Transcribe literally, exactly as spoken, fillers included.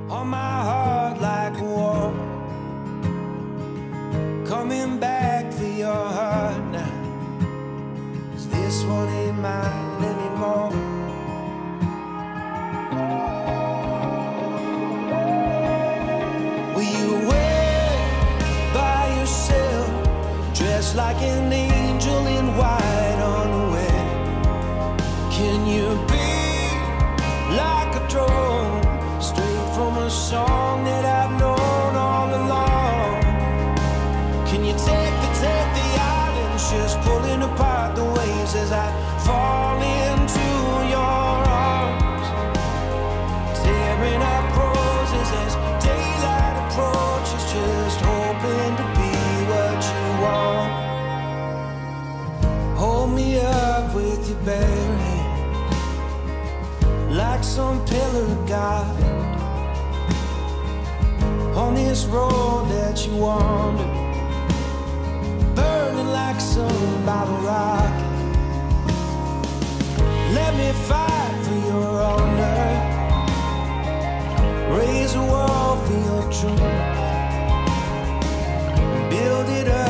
on my heart like a war, coming back for your heart now, 'cause this one ain't mine anymore. Were you away by yourself, dressed like an angel in white unaware? Can you be like a drone, straight from a song that I've known all along? Can you take the, take the islands, just pulling apart the waves as I fall into your arms, tearing up roses as daylight approaches, just hoping to be what you want. Hold me up with your bare hands, like some pillar of God, on this road that you wander, burning like some bottle rocket. Let me fight for your honor, raise a wall for your truth, build it up